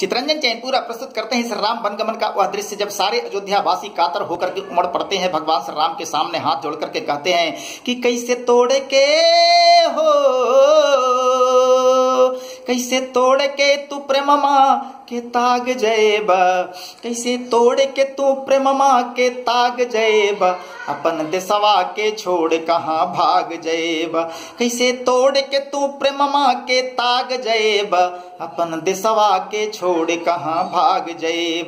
चितरंजन चैनपुरा प्रस्तुत करते हैं श्री राम वनगमन का वह दृश्य जब सारे अयोध्या वासी कातर होकर के उमड़ पड़ते हैं भगवान श्री राम के सामने हाथ जोड़ करके कहते हैं कि कैसे तोड़ के हो, कैसे तोड़ के तू प्रेममा के ताग जयब, कैसे तोड़ के तू प्रेममा के ताग जयब, अपन देशवा के छोड़ कहाँ भाग जयब, कैसे तोड़ के तू प्रेममा के ताग जयब, अपन देशवा के छोड़ कहाँ भाग जयब।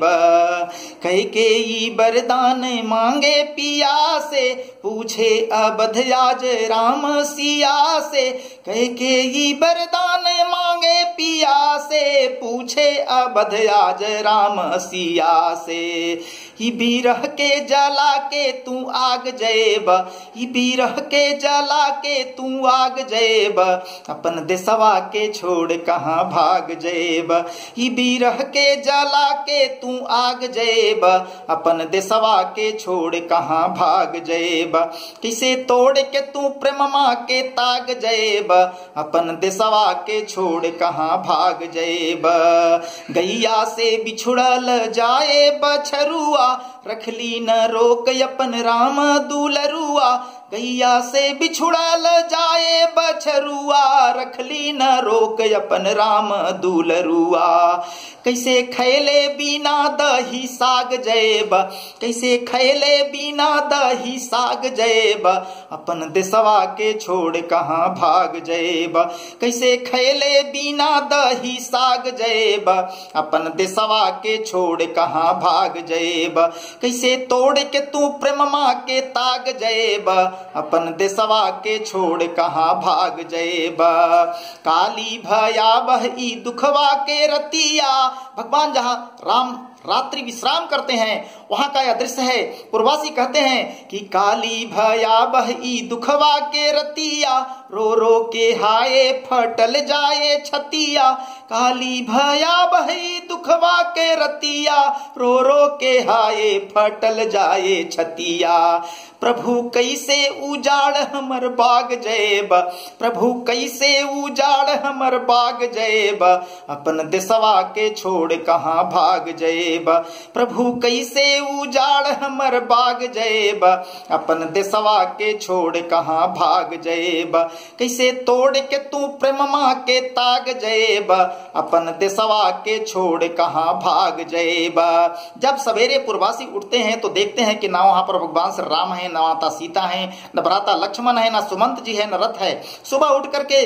कह के ई वरदान मांगे पिया से, पूछे अवध आज राम सिया से, कह के ई वरदान मांगे पिया से, पूछे अवध आज राम सिया से। ई बिरह के जला के तू आग जयब, ई बिरह के जला के तू आग जयब, अपन देशवा के छोड़ कहाँ भाग जयब, ई बिरह के जला के तू आग जयब, अपन देशवा के छोड़ कहाँ भाग जयब, किसे तोड़ के तू प्रेममा के ताग जयब, अपन देशवा के छोड़ कहाँ भाग जयब। गैया से बिछुड़ल जाए बछरुआ, रखली न रोक अपन राम दुलरुआ, गैया से बिछुड़ल जाए बछरुआ, रखली न रोक अपन राम दुलरुआ। कैसे खैले बिना दही साग जयब, कैसे खैले बिना दही साग जयब, अपन देशवा के छोड़ कहाँ भाग जयब, कैसे खैले बिना दही साग जयब, अपन देशवा के छोड़ कहाँ भाग जयब, कैसे तोड़ के तू प्रेममा के ताग जयब, अपन देशवा के छोड़ कहाँ भाग जयब। काली भयावह ई दुखवा के रतिया, भगवान जहाँ राम रात्रि विश्राम करते हैं वहां का यह दृश्य है। पूर्वासी कहते हैं कि काली भयावह ई दुखवा के रतिया, रो रो के हाय फटल जाए छतिया, काली भयावह ई दुखवा के रतिया, रो रो के हाय फटल जाए छतिया। प्रभु कैसे उजाड़ हमर बाग जयब, प्रभु कैसे उजाड़ हमर बाग जयब, अपन देशवा के छोड़ कहाँ भाग जयब, प्रभु कैसे उजाड़ हमर बाग जयब, अपन देशवा के छोड़ कहाँ भाग जयब, कैसे तोड़ के तू प्रेममा के ताग जयब, अपन देशवा के छोड़ कहाँ भाग जयब। जब सवेरे पूर्वासी उठते हैं तो देखते हैं कि ना वहां पर भगवान श्री राम है, न माता सीता है, न भ्राता लक्ष्मण है, न सुमंत जी है, न रथ है। सुबह उठ करके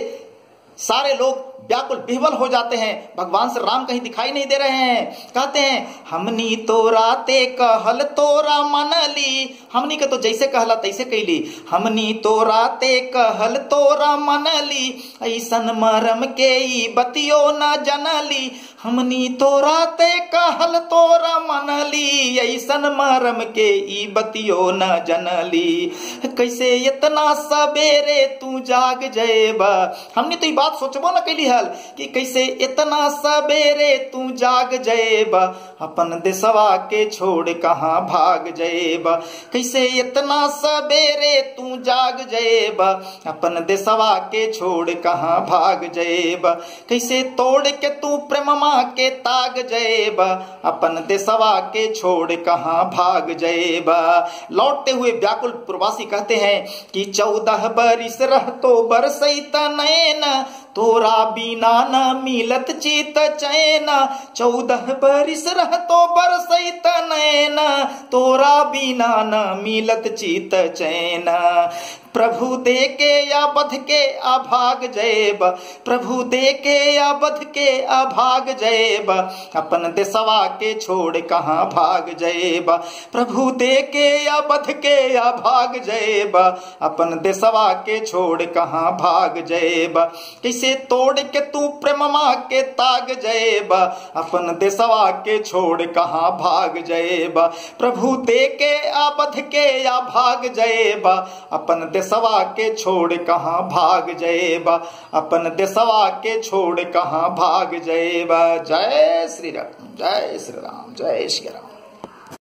सारे लोग व्याकुल विह्वल हो जाते हैं, भगवान श्री राम कहीं दिखाई नहीं दे रहे हैं। कहते हैं हमनी तो राते कहल तोरा मनली, हमनी के तो जैसे कहला तैसे कैली, हमनी तो राते कहल तोरा मनली, ऐसन मरम के ई बतियो न जनली, हमनी तो राते कहल तोरा मनली, ऐसन मरम के ई बतियो न जनली। कैसे इतना सवेरे तू जाग जयब, हमने तो ये बात सोचबो न कैली हल कि कैसे इतना सवेरे तू जाग जयब, अपन देशवा के छोड़ कहाँ भाग जयब, कैसे इतना सवेरे तू जाग जयब, अपन देशवा के छोड़ कहाँ भाग जयब, कैसे तोड़ के तू प्रेममा के ताग जयब, अपन देशवा के छोड़ कहाँ भाग जयब। लौटते हुए व्याकुल प्रवासी कहते हैं कि 14 बरिस रहतो बरसैत नैन, तोरा बिना न मिलत चित चैन, 14 बरिस रहतो बरसैत नैन, तोरा बिना न मिलत चित चैन। प्रभु दे के या बध के अभाग जयब, प्रभु दे के या बध के अभाग जयब, अपन देशवा के छोड़ कहाँ भाग जयब, प्रभु दे के या बध के अभाग जयब, अपन देशवा के छोड़ कहाँ भाग जयब, किसे तोड़ के तू प्रेममा के ताग जयब, अपन देशवा के छोड़ कहाँ भाग जयब, प्रभु दे के अबध के अभाग जयब, अपन देशवा के छोड़ कहाँ भाग जयब, अपन देशवा के छोड़ कहाँ भाग जयब। जय श्री राम, जय श्री राम, जय श्री राम।